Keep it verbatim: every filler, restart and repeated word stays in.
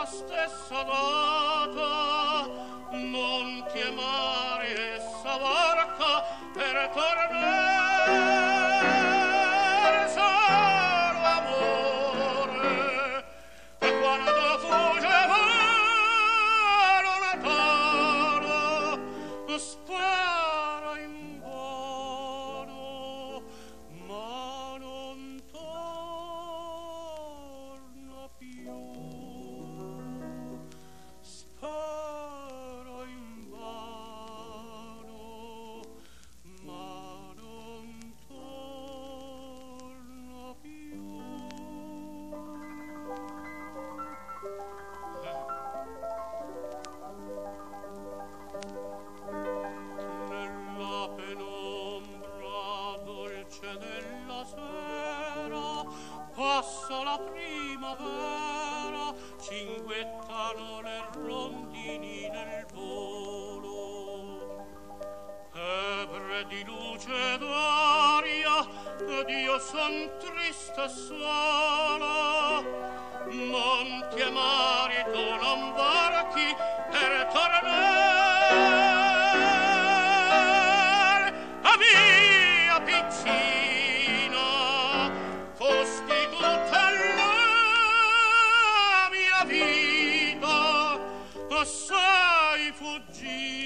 stessa data, non chiamare essa barca per tornare solo amore, e quando fugge lontano spera in vano, ma non torna più. Spera in vano, ma non torna più. Nella penombra dolce della sera passa la primavera, cinguettano le rondini nel volo. Ebre di luce d'aria, ed io son triste e sola. Non ti amari, tu non varchi per tornare a mia piccina, fosti tutta la mia vita, sei fuggita.